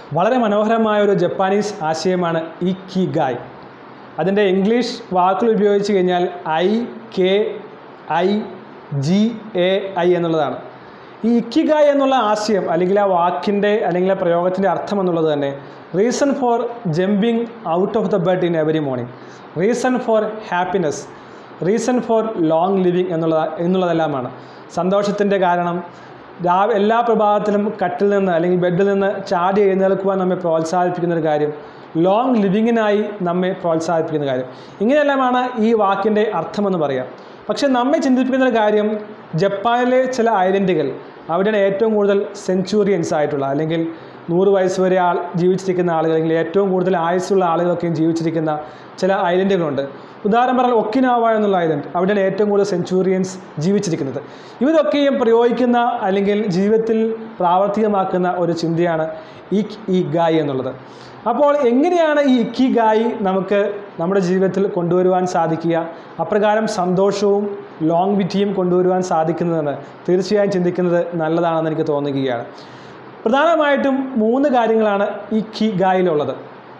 വളരെ മനോഹരമായ ഒരു ജപ്പാനീസ് ആശയമാണ് ഇക്കിഗായ്. അതിൻ്റെ ഇംഗ്ലീഷ് വാക്കുകൾ ഉപയോഗിച്ച് കഴിഞ്ഞാൽ IKIGAI എന്നുള്ളതാണ്. ഈ ഇക്കിഗായ് എന്നുള്ള ആശയം അല്ലെങ്കിൽ ആ വാക്കിൻ്റെ അല്ലെങ്കിൽ ആ പ്രയോഗത്തിൻ്റെ അർത്ഥം എന്നുള്ളത് തന്നെ reason for jumping out of the bed in every morning, reason for happiness, reason for long living എന്നുള്ളതെല്ലാമാണ്. സന്തോഷത്തിൻ്റെ കാരണം, എല്ലാ പ്രഭാതത്തിലും കട്ടിൽ നിന്ന് അല്ലെങ്കിൽ ബെഡിൽ നിന്ന് ചാടി എഴുന്നേൽക്കുവാൻ നമ്മെ പ്രോത്സാഹിപ്പിക്കുന്നൊരു കാര്യം, ലോങ് ലിവിങ്ങിനായി നമ്മെ പ്രോത്സാഹിപ്പിക്കുന്ന കാര്യം, ഇങ്ങനെയെല്ലാമാണ് ഈ വാക്കിൻ്റെ അർത്ഥമെന്ന് പറയാം. പക്ഷേ നമ്മെ ചിന്തിപ്പിക്കുന്നൊരു കാര്യം, ജപ്പാനിലെ ചില ഐലൻഡുകൾ, അവിടെയാണ് ഏറ്റവും കൂടുതൽ സെഞ്ചുറിയൻസ് ആയിട്ടുള്ള അല്ലെങ്കിൽ 100 വയസ്സ് വരെ ജീവിച്ചിരിക്കുന്ന ആളുകൾ അല്ലെങ്കിൽ ഏറ്റവും കൂടുതൽ ആയുസ്സുള്ള ആളുകളൊക്കെയും ജീവിച്ചിരിക്കുന്ന ചില ഐലൻഡുകളുണ്ട്. ഉദാഹരണം പറഞ്ഞാൽ ഒക്കിനാവ എന്നുള്ള ഐലൻഡ്, അവിടെയാണ് ഏറ്റവും കൂടുതൽ സെഞ്ചുറിയൻസ് ജീവിച്ചിരിക്കുന്നത്. ഇവരൊക്കെയും പ്രയോഗിക്കുന്ന അല്ലെങ്കിൽ ജീവിതത്തിൽ പ്രാവർത്തികമാക്കുന്ന ഒരു ചിന്തയാണ് ഇക്കിഗായ് എന്നുള്ളത്. അപ്പോൾ എങ്ങനെയാണ് ഈ ഇക്കിഗായ് നമുക്ക് നമ്മുടെ ജീവിതത്തിൽ കൊണ്ടുവരുവാൻ സാധിക്കുക, അപ്രകാരം സന്തോഷവും ലോങ്വിറ്റിയും കൊണ്ടുവരുവാൻ സാധിക്കുന്നതെന്ന് തീർച്ചയായും ചിന്തിക്കുന്നത് നല്ലതാണെന്ന് എനിക്ക് തോന്നുകയാണ്. പ്രധാനമായിട്ടും 3 കാര്യങ്ങളാണ് ഇക്കിഗായിലുള്ളത്.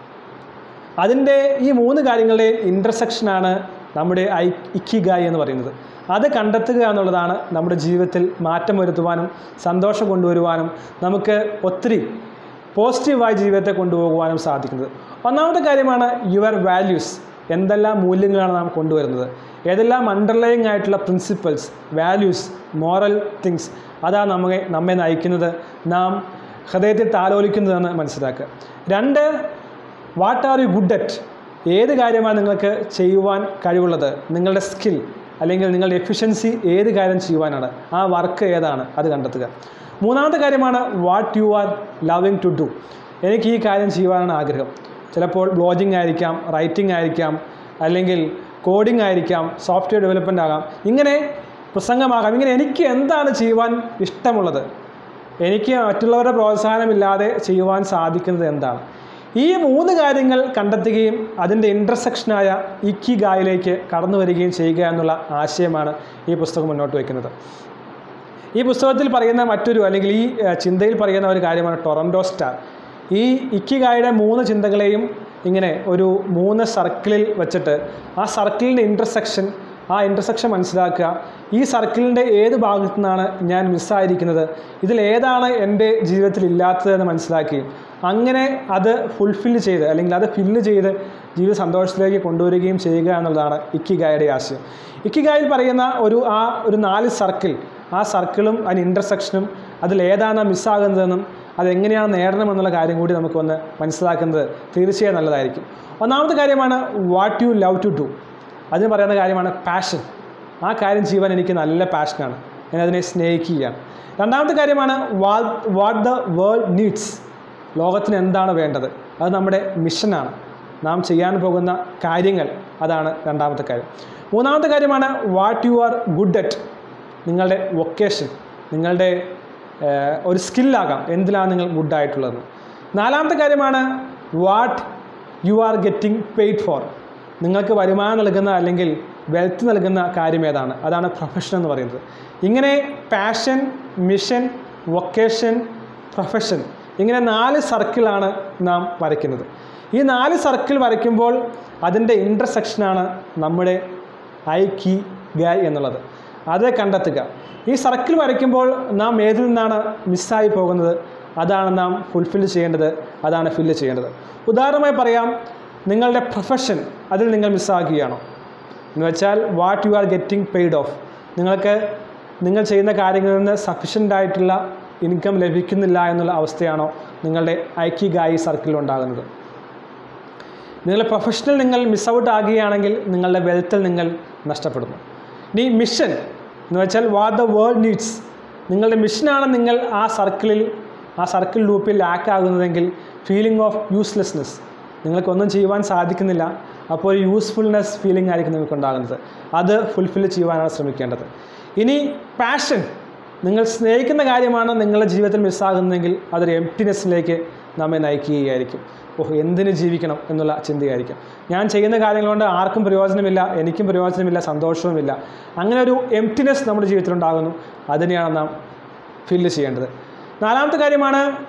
അതിൻ്റെ ഈ 3 കാര്യങ്ങളുടെയും ഇൻ്റർസെക്ഷനാണ് നമ്മുടെ ഇക്കിഗായ് എന്ന് പറയുന്നത്. അത് കണ്ടെത്തുക എന്നുള്ളതാണ് നമ്മുടെ ജീവിതത്തിൽ മാറ്റം വരുത്തുവാനും സന്തോഷം കൊണ്ടുവരുവാനും നമുക്ക് ഒത്തിരി പോസിറ്റീവായ ജീവിതത്തെ കൊണ്ടുപോകുവാനും സാധിക്കുന്നത്. ഒന്നാമത്തെ കാര്യമാണ് യുവർ വാല്യൂസ്. എന്തെല്ലാം മൂല്യങ്ങളാണ് നാം കൊണ്ടുവരുന്നത്, ഏതെല്ലാം അണ്ടർലൈങ് ആയിട്ടുള്ള പ്രിൻസിപ്പൽസ്, വാല്യൂസ്, മോറൽ തിങ്സ്, അതാണ് നമ്മെ നയിക്കുന്നത്, നാം ഹൃദയത്തിൽ താലോലിക്കുന്നതെന്ന് മനസ്സിലാക്കുക. 2, what are you good at? ഏത് കാര്യമാണ് നിങ്ങൾക്ക് ചെയ്യുവാൻ കഴിവുള്ളത്, നിങ്ങളുടെ സ്കിൽ അല്ലെങ്കിൽ നിങ്ങളുടെ എഫിഷ്യൻസി ഏത് കാര്യം ചെയ്യുവാനാണ്, ആ വർക്ക് ഏതാണ്, അത് കണ്ടെത്തുക. 3ാമത്തെ കാര്യമാണ് what you are loving to do. എനിക്ക് ഈ കാര്യം ചെയ്യുവാനാണ് ആഗ്രഹം. ചിലപ്പോൾ ബ്ലോഗിങ് ആയിരിക്കാം, റൈറ്റിംഗ് ആയിരിക്കാം, അല്ലെങ്കിൽ കോഡിംഗ് ആയിരിക്കാം, സോഫ്റ്റ്വെയർ ഡെവലപ്മെൻ്റ് ആകാം, ഇങ്ങനെ പ്രസംഗമാകാം. ഇങ്ങനെ എനിക്ക് എന്താണ് ചെയ്യുവാൻ ഇഷ്ടമുള്ളത്, എനിക്ക് മറ്റുള്ളവരുടെ പ്രോത്സാഹനമില്ലാതെ ചെയ്യുവാൻ സാധിക്കുന്നത് എന്താണ്, ഈ 3 കാര്യങ്ങൾ കണ്ടെത്തുകയും അതിൻ്റെ ഇൻ്റർസെക്ഷനായ ഇക്കിഗായിലേക്ക് കടന്നു വരികയും ചെയ്യുക എന്നുള്ള ആശയമാണ് ഈ പുസ്തകം മുന്നോട്ട് വയ്ക്കുന്നത്. ഈ പുസ്തകത്തിൽ പറയുന്ന മറ്റൊരു അല്ലെങ്കിൽ ഈ ചിന്തയിൽ പറയുന്ന ഒരു കാര്യമാണ് ടൊറൻറ്റോ സ്റ്റാർ. ഈ ഇക്കിഗായുടെ 3 ചിന്തകളെയും ഇങ്ങനെ ഒരു 3 സർക്കിളിൽ വെച്ചിട്ട് ആ സർക്കിളിൻ്റെ ഇൻ്റർസെക്ഷൻ മനസ്സിലാക്കുക. ഈ സർക്കിളിൻ്റെ ഏത് ഭാഗത്തു നിന്നാണ് ഞാൻ മിസ്സായിരിക്കുന്നത്, ഇതിലേതാണ് എൻ്റെ ജീവിതത്തിൽ ഇല്ലാത്തതെന്ന് മനസ്സിലാക്കുകയും അങ്ങനെ അത് ഫുൾഫില്ല് ചെയ്ത് അല്ലെങ്കിൽ അത് ഫില്ല് ചെയ്ത് ജീവിത സന്തോഷത്തിലേക്ക് കൊണ്ടുവരികയും ചെയ്യുക എന്നുള്ളതാണ് ഇക്കിഗായുടെ ആശയം. ഇക്കിഗായിൽ പറയുന്ന ഒരു 4 സർക്കിൾ, ആ സർക്കിളും അതിന് ഇൻ്റർസെക്ഷനും അതിലേതാണ് മിസ്സാകുന്നതെന്നും അതെങ്ങനെയാണ് നേടണമെന്നുള്ള കാര്യം കൂടി നമുക്കൊന്ന് മനസ്സിലാക്കുന്നത് തീർച്ചയായും നല്ലതായിരിക്കും. ഒന്നാമത്തെ കാര്യമാണ് what you love to do. അതിന് പറയുന്ന കാര്യമാണ് പാഷൻ. ആ കാര്യം ചെയ്യുവാൻ എനിക്ക് നല്ല പാഷനാണ്, ഞാനതിനെ സ്നേഹിക്കുകയാണ്. 2ാമത്തെ കാര്യമാണ് വാട്ട് ദ വേൾഡ് നീഡ്സ്. ലോകത്തിന് എന്താണ് വേണ്ടത്, അത് നമ്മുടെ മിഷനാണ്, നാം ചെയ്യാൻ പോകുന്ന കാര്യങ്ങൾ, അതാണ് 2ാമത്തെ കാര്യം. 3ാമത്തെ കാര്യമാണ് what you are good at. നിങ്ങളുടെ വൊക്കേഷൻ, നിങ്ങളുടെ ഒരു സ്കില്ലാകാം, എന്തിലാണ് നിങ്ങൾ ഗുഡായിട്ടുള്ളത്. 4ാമത്തെ കാര്യമാണ് what you are getting paid for. നിങ്ങൾക്ക് വരുമാനം നൽകുന്ന അല്ലെങ്കിൽ വെൽത്ത് നൽകുന്ന കാര്യം ഏതാണ്, അതാണ് പ്രൊഫഷൻ എന്ന് പറയുന്നത്. ഇങ്ങനെ പാഷൻ, മിഷൻ, വൊക്കേഷൻ, പ്രൊഫഷൻ, ഇങ്ങനെ 4 സർക്കിളാണ് നാം വരയ്ക്കുന്നത്. ഈ 4 സർക്കിൾ വരയ്ക്കുമ്പോൾ അതിൻ്റെ ഇൻ്റർസെക്ഷനാണ് നമ്മുടെ ഇക്കിഗായ് എന്നുള്ളത്. അത് കണ്ടെത്തുക. ഈ സർക്കിൾ വരയ്ക്കുമ്പോൾ നാം ഏതിൽ നിന്നാണ് മിസ്സായി പോകുന്നത്, അതാണ് നാം ഫുൾഫില്ല് ചെയ്യേണ്ടത്, അതാണ് ഫില്ല് ചെയ്യേണ്ടത്. ഉദാഹരണമായി പറയാം, നിങ്ങളുടെ പ്രൊഫഷൻ, അതിൽ നിങ്ങൾ മിസ്സാക്കുകയാണോ എന്ന് വെച്ചാൽ what you are getting paid of. നിങ്ങൾ ചെയ്യുന്ന കാര്യങ്ങളിൽ നിന്ന് സഫിഷ്യൻ്റ് ആയിട്ടുള്ള ഇൻകം ലഭിക്കുന്നില്ല എന്നുള്ള അവസ്ഥയാണോ നിങ്ങളുടെ ഇക്കിഗായ് സർക്കിളിൽ ഉണ്ടാകുന്നത്. നിങ്ങളുടെ പ്രൊഫഷണൽ നിങ്ങൾ മിസ് ഔട്ട് ആകുകയാണെങ്കിൽ നിങ്ങളുടെ വെൽത്തിൽ നിങ്ങൾ നഷ്ടപ്പെടുന്നു. ഇനി മിഷൻ എന്ന് വെച്ചാൽ വാട്ട് ദ വേൾഡ് നീഡ്സ്. നിങ്ങളുടെ മിഷനാണ് നിങ്ങൾ ആ സർക്കിൾ ലൂപ്പിൽ ലാക്ക് ആകുന്നതെങ്കിൽ ഫീലിംഗ് ഓഫ് യൂസ്ലെസ്നെസ്, നിങ്ങൾക്കൊന്നും ചെയ്യുവാൻ സാധിക്കുന്നില്ല, അപ്പോൾ യൂസ്ഫുൾനെസ് ഫീലിംഗ് ആയിരിക്കും നിങ്ങൾക്കുണ്ടാകുന്നത്. അത് ഫുൾഫില്ല് ചെയ്യുവാനാണ് ശ്രമിക്കേണ്ടത്. ഇനി പാഷൻ, നിങ്ങൾ സ്നേഹിക്കുന്ന കാര്യമാണ് നിങ്ങളുടെ ജീവിതത്തിൽ മിസ്സാകുന്നതെങ്കിൽ അതൊരു എംപ്റ്റിനെസ്സിലേക്ക് നമ്മെ നയിക്കുകയായിരിക്കും. എന്തിന് ജീവിക്കണം എന്നുള്ള ചിന്തയായിരിക്കും. ഞാൻ ചെയ്യുന്ന കാര്യങ്ങൾ കൊണ്ട് ആർക്കും പ്രയോജനമില്ല, എനിക്കും പ്രയോജനമില്ല, സന്തോഷവുമില്ല, അങ്ങനെ ഒരു എംപ്റ്റിനെസ് നമ്മുടെ ജീവിതത്തിലുണ്ടാകുന്നു. അതിനെയാണ് നാം ഫില്ല് ചെയ്യേണ്ടത്. 4ാമത്തെ കാര്യമാണ്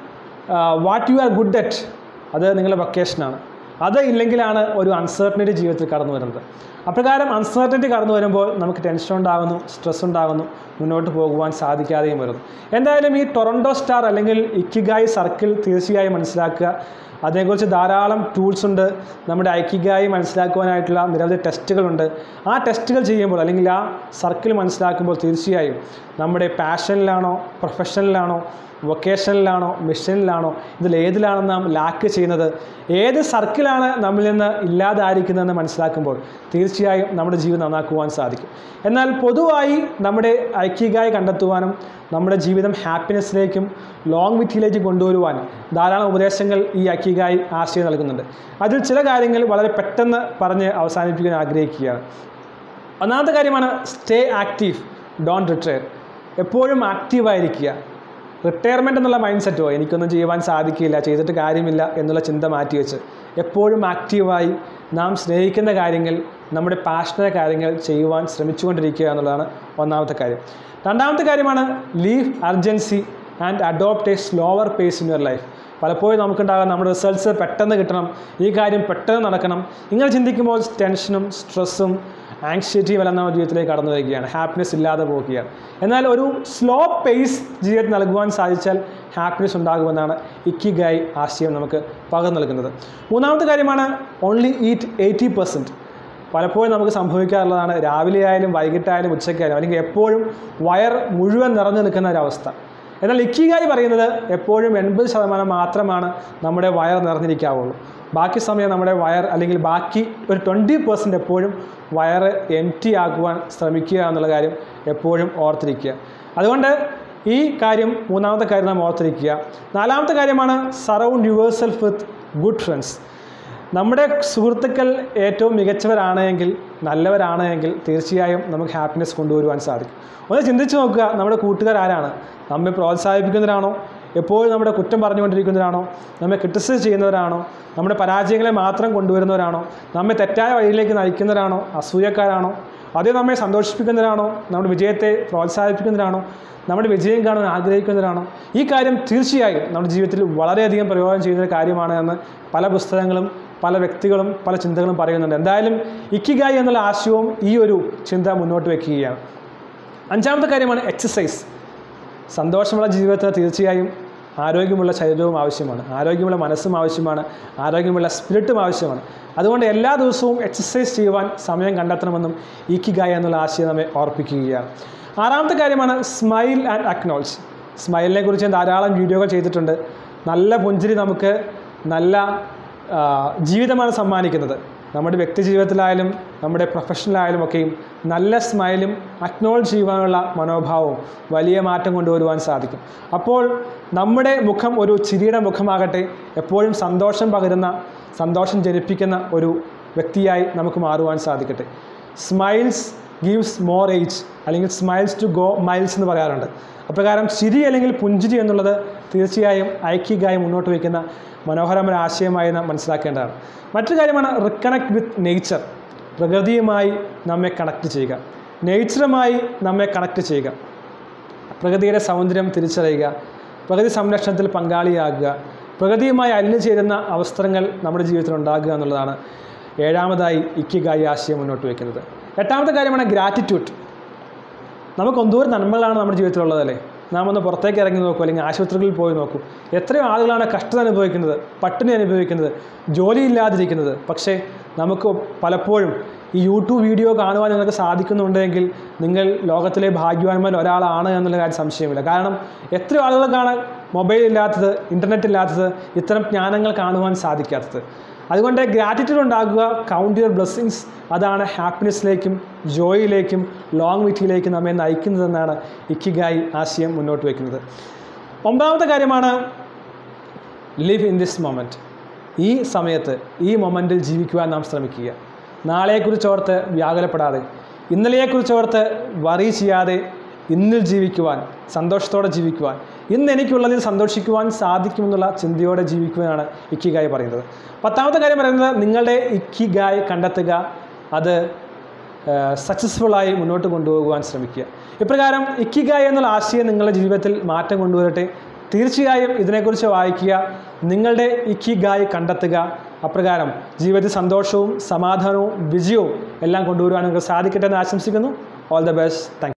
what you are good at, അത് നിങ്ങളുടെ വൊക്കേഷനാണ്. അത് ഇല്ലെങ്കിലാണ് ഒരു അൺസർട്ടനിറ്റി ജീവിതത്തിൽ കടന്നു വരുന്നത്. അപ്രകാരം അൺസർട്ടനിറ്റി കടന്നു വരുമ്പോൾ നമുക്ക് ടെൻഷൻ ഉണ്ടാകുന്നു, സ്ട്രെസ് ഉണ്ടാകുന്നു, മുന്നോട്ട് പോകുവാൻ സാധിക്കാതെയും വരുന്നു. എന്തായാലും ഈ ടൊറൻറ്റോ സ്റ്റാർ അല്ലെങ്കിൽ ഇക്കിഗായി സർക്കിൾ തീർച്ചയായും മനസ്സിലാക്കുക. അതിനെക്കുറിച്ച് ധാരാളം ടൂൾസ് ഉണ്ട്. നമ്മുടെ ഐക്കിഗായി മനസ്സിലാക്കുവാനായിട്ടുള്ള നിരവധി ടെസ്റ്റുകളുണ്ട്. ആ ടെസ്റ്റുകൾ ചെയ്യുമ്പോൾ അല്ലെങ്കിൽ ആ സർക്കിൾ മനസ്സിലാക്കുമ്പോൾ തീർച്ചയായും നമ്മുടെ പാഷനിലാണോ, പ്രൊഫഷനിലാണോ, വൊക്കേഷനിലാണോ, മിഷനിലാണോ, ഇതിലേതിലാണ് നാം ലാക്ക് ചെയ്യുന്നത്, ഏത് സർക്കിളാണ് നമ്മിൽ നിന്ന് ഇല്ലാതായിരിക്കുന്നതെന്ന് മനസ്സിലാക്കുമ്പോൾ തീർച്ചയായും നമ്മുടെ ജീവിതം നന്നാക്കുവാൻ സാധിക്കും. എന്നാൽ പൊതുവായി നമ്മുടെ ഐക്കിഗായി കണ്ടെത്തുവാനും നമ്മുടെ ജീവിതം ഹാപ്പിനെസ്സിലേക്കും ലോങ്വിറ്റിയിലേക്ക് കൊണ്ടുവരുവാനും ധാരാളം ഉപദേശങ്ങൾ ഈ ഐക്കിഗായി ആശയം നൽകുന്നുണ്ട്. അതിൽ ചില കാര്യങ്ങൾ വളരെ പെട്ടെന്ന് പറഞ്ഞ് അവസാനിപ്പിക്കാൻ ആഗ്രഹിക്കുകയാണ്. ഒന്നാമത്തെ കാര്യമാണ് സ്റ്റേ ആക്റ്റീവ്, ഡോണ്ട് റിട്ടയർ. എപ്പോഴും ആക്റ്റീവായിരിക്കുക. റിട്ടയർമെൻറ്റ് എന്നുള്ള മൈൻഡ് സെറ്റോ എനിക്കൊന്നും ചെയ്യുവാൻ സാധിക്കില്ല, ചെയ്തിട്ട് കാര്യമില്ല എന്നുള്ള ചിന്ത മാറ്റിവെച്ച് എപ്പോഴും ആക്റ്റീവായി നാം സ്നേഹിക്കുന്ന കാര്യങ്ങൾ, നമ്മുടെ പാഷനായ കാര്യങ്ങൾ ചെയ്യുവാൻ ശ്രമിച്ചുകൊണ്ടിരിക്കുക എന്നുള്ളതാണ് ഒന്നാമത്തെ കാര്യം. രണ്ടാമത്തെ കാര്യമാണ് leave urgency and adopt a slower pace in your life. പലപ്പോഴും നമുക്കുണ്ടാകാം നമ്മുടെ റിസൾട്ട്സ് പെട്ടെന്ന് കിട്ടണം, ഈ കാര്യം പെട്ടെന്ന് നടക്കണം. ഇങ്ങനെ ചിന്തിക്കുമ്പോൾ ടെൻഷനും സ്ട്രെസ്സും ആങ്സൈറ്റിയും എല്ലാം നമ്മുടെ ജീവിതത്തിലേക്ക് കടന്നു വരികയാണ്, ഹാപ്പിനെസ് ഇല്ലാതെ പോവുകയാണ്. എന്നാൽ ഒരു സ്ലോ പേസ് ജീവിതത്തിൽ നൽകുവാൻ സാധിച്ചാൽ ഹാപ്പിനെസ് ഉണ്ടാകുമെന്നാണ് ഇക്കിഗായി ആശയം നമുക്ക് പകർന്നു നൽകുന്നത്. മൂന്നാമത്തെ കാര്യമാണ് ഓൺലി ഈറ്റ് 80%. പലപ്പോഴും നമുക്ക് സംഭവിക്കാറുള്ളതാണ്, രാവിലെ ആയാലും വൈകിട്ടായാലും ഉച്ചയ്ക്കായാലും അല്ലെങ്കിൽ എപ്പോഴും വയർ മുഴുവൻ നിറഞ്ഞു നിൽക്കുന്ന ഒരവസ്ഥ. എന്നാൽ ഇക്കിഗായി പറയുന്നത് എപ്പോഴും 80% മാത്രമാണ് നമ്മുടെ വയർ നിറഞ്ഞിരിക്കാവുള്ളൂ. ബാക്കി സമയം നമ്മുടെ വയർ അല്ലെങ്കിൽ ബാക്കി ഒരു 20% എപ്പോഴും വയറ് എംറ്റി ആക്കുവാൻ ശ്രമിക്കുക എന്നുള്ള കാര്യം എപ്പോഴും ഓർത്തിരിക്കുക. അതുകൊണ്ട് ഈ കാര്യം മൂന്നാമത്തെ കാര്യം നാം ഓർത്തിരിക്കുക. നാലാമത്തെ കാര്യമാണ് surround yourself with good friends. നമ്മുടെ സുഹൃത്തുക്കൾ ഏറ്റവും മികച്ചവരാണെങ്കിൽ, നല്ലവരാണെങ്കിൽ തീർച്ചയായും നമുക്ക് ഹാപ്പിനെസ് കൊണ്ടുവരുവാൻ സാധിക്കും. ഒന്ന് ചിന്തിച്ച് നോക്കുക, നമ്മുടെ കൂട്ടുകാർ ആരാണ്? നമ്മെ പ്രോത്സാഹിപ്പിക്കുന്നവരാണോ, എപ്പോഴും നമ്മുടെ കുറ്റം പറഞ്ഞുകൊണ്ടിരിക്കുന്നവരാണോ, നമ്മെ ക്രിട്ടിസൈസ് ചെയ്യുന്നവരാണോ, നമ്മുടെ പരാജയങ്ങളെ മാത്രം കൊണ്ടുവരുന്നവരാണോ, നമ്മെ തെറ്റായ വഴിയിലേക്ക് നയിക്കുന്നവരാണോ, അസൂയക്കാരാണോ, അതേ നമ്മെ സന്തോഷിപ്പിക്കുന്നവരാണോ, നമ്മുടെ വിജയത്തെ പ്രോത്സാഹിപ്പിക്കുന്നവരാണോ, നമ്മുടെ വിജയം കാണാൻ ആഗ്രഹിക്കുന്നവരാണോ? ഈ കാര്യം തീർച്ചയായും നമ്മുടെ ജീവിതത്തിൽ വളരെയധികം പ്രയോജനം ചെയ്യുന്ന ഒരു കാര്യമാണ് എന്ന് പല പുസ്തകങ്ങളും പല വ്യക്തികളും പല ചിന്തകളും പറയുന്നുണ്ട്. എന്തായാലും ഇക്കിഗായി എന്നുള്ള ആശയവും ഈ ഒരു ചിന്ത മുന്നോട്ട് വയ്ക്കുകയാണ്. അഞ്ചാമത്തെ കാര്യമാണ് എക്സസൈസ്. സന്തോഷമുള്ള ജീവിതത്തിന് തീർച്ചയായും ആരോഗ്യമുള്ള ശരീരവും ആവശ്യമാണ്, ആരോഗ്യമുള്ള മനസ്സും ആവശ്യമാണ്, ആരോഗ്യമുള്ള സ്പിരിറ്റും ആവശ്യമാണ്. അതുകൊണ്ട് എല്ലാ ദിവസവും എക്സസൈസ് ചെയ്യുവാൻ സമയം കണ്ടെത്തണമെന്നും ഇക്കിഗായി എന്നുള്ള ആശയം നമ്മെ ഓർപ്പിക്കുകയാണ്. ആറാമത്തെ കാര്യമാണ് സ്മൈൽ ആൻഡ് അക്നോളജ്. സ്മൈലിനെ കുറിച്ച് ഞാൻ ധാരാളം വീഡിയോകൾ ചെയ്തിട്ടുണ്ട്. നല്ല പുഞ്ചിരി നമുക്ക് നല്ല ജീവിതമാണ് സമ്മാനിക്കുന്നത്. നമ്മുടെ വ്യക്തി ജീവിതത്തിലായാലും നമ്മുടെ പ്രൊഫഷനിലായാലും ഒക്കെയും നല്ല സ്മൈലും അക്നോളജ് ചെയ്യുവാനുള്ള മനോഭാവവും വലിയ മാറ്റം കൊണ്ടുവരുവാൻ സാധിക്കും. അപ്പോൾ നമ്മുടെ മുഖം ഒരു ചിരിയുടെ മുഖമാകട്ടെ, എപ്പോഴും സന്തോഷം പകരുന്ന, സന്തോഷം ജനിപ്പിക്കുന്ന ഒരു വ്യക്തിയായി നമുക്ക് മാറുവാൻ സാധിക്കട്ടെ. സ്മൈൽസ് ഗീവ്സ് മോർ ഏജ്, അല്ലെങ്കിൽ സ്മൈൽസ് ടു ഗോ മൈൽസ് എന്ന് പറയാറുണ്ട്. അപ്രകാരം ചിരി അല്ലെങ്കിൽ പുഞ്ചിരി എന്നുള്ളത് തീർച്ചയായും ഐക്കിഗായി മുന്നോട്ട് വയ്ക്കുന്ന മനോഹരമായ ആശയമായി നാം മനസ്സിലാക്കേണ്ടതാണ്. മറ്റൊരു കാര്യമാണ് റിക്കണക്ട് വിത്ത് നേച്ചർ. പ്രകൃതിയുമായി നമ്മെ കണക്ട് ചെയ്യുക, നേച്ചറുമായി നമ്മെ കണക്ട് ചെയ്യുക, പ്രകൃതിയുടെ സൗന്ദര്യം തിരിച്ചറിയുക, പ്രകൃതി സംരക്ഷണത്തിൽ പങ്കാളിയാകുക, പ്രകൃതിയുമായി അലിഞ്ഞു ചേരുന്ന അവസരങ്ങൾ നമ്മുടെ ജീവിതത്തിൽ ഉണ്ടാകുക എന്നുള്ളതാണ് ഏഴാമതായി ഇക്കിഗായി ആശയം മുന്നോട്ട് വയ്ക്കുന്നത്. എട്ടാമത്തെ കാര്യമാണ് ഗ്രാറ്റിറ്റ്യൂഡ്. നമുക്ക് എന്തോരം നന്മകളാണ് നമ്മുടെ ജീവിതത്തിലുള്ളതല്ലേ. നാം ഒന്ന് പുറത്തേക്ക് ഇറങ്ങി നോക്കൂ, അല്ലെങ്കിൽ ആശുപത്രികളിൽ പോയി നോക്കൂ. എത്രയോ ആളുകളാണ് കഷ്ടത അനുഭവിക്കുന്നത്, പട്ടിണി അനുഭവിക്കുന്നത്, ജോലിയില്ലാതിരിക്കുന്നത്. പക്ഷേ നമുക്ക് പലപ്പോഴും ഈ യൂട്യൂബ് വീഡിയോ കാണുവാൻ നിങ്ങൾക്ക് സാധിക്കുന്നുണ്ടെങ്കിൽ നിങ്ങൾ ലോകത്തിലെ ഭാഗ്യവാന്മാർ ഒരാളാണ് എന്നുള്ള കാര്യം സംശയമില്ല. കാരണം എത്രയോ ആളുകൾക്കാണ് മൊബൈൽ ഇല്ലാത്തത്, ഇൻ്റർനെറ്റ് ഇല്ലാത്തത്, ഇത്തരം ജ്ഞാനങ്ങൾ കാണുവാൻ സാധിക്കാത്തത്. അതുകൊണ്ട് ഗ്രാറ്റിറ്റ്യൂഡ് ഉണ്ടാകുക, കൗണ്ട് യുവർ ബ്ലെസ്സിങ്സ്. അതാണ് ഹാപ്പിനെസ്സിലേക്കും ജോയിലേക്കും ലോങ്വിറ്റിയിലേക്കും നമ്മെ നയിക്കുന്നതെന്നാണ് ഇക്കിഗായി ആശയം മുന്നോട്ട് വയ്ക്കുന്നത്. ഒമ്പതാമത്തെ കാര്യമാണ് ലിവ് ഇൻ ദിസ് മൊമെൻറ്റ്. ഈ സമയത്ത്, ഈ മൊമെൻറ്റിൽ ജീവിക്കുവാൻ നാം ശ്രമിക്കുക. നാളെക്കുറിച്ചോർത്ത് വ്യാകുലപ്പെടാതെ, ഇന്നലെയെക്കുറിച്ചോർത്ത് വറി ചെയ്യാതെ ഇന്നിൽ ജീവിക്കുവാൻ, സന്തോഷത്തോടെ ജീവിക്കുവാൻ, ഇന്ന് എനിക്കുള്ളതിൽ സന്തോഷിക്കുവാൻ സാധിക്കുമെന്നുള്ള ചിന്തയോടെ ജീവിക്കുവാനാണ് ഇക്കിഗായി പറയുന്നത്. പത്താമത്തെ കാര്യം പറയുന്നത് നിങ്ങളുടെ ഇക്കിഗായി കണ്ടെത്തുക, അത് സക്സസ്ഫുള്ളായി മുന്നോട്ട് കൊണ്ടുപോകുവാൻ ശ്രമിക്കുക. ഇപ്രകാരം ഇക്കിഗായി എന്നുള്ള ആശയം നിങ്ങളുടെ ജീവിതത്തിൽ മാറ്റം കൊണ്ടുവരട്ടെ. തീർച്ചയായും ഇതിനെക്കുറിച്ച് വായിക്കുക, നിങ്ങളുടെ ഇക്കിഗായ് കണ്ടെത്തുക. അപ്രകാരം ജീവിതത്തിൽ സന്തോഷവും സമാധാനവും വിജയവും എല്ലാം കൊണ്ടുവരുവാൻ നിങ്ങൾക്ക് സാധിക്കട്ടെ എന്ന് ആശംസിക്കുന്നു. All the best. Thank U.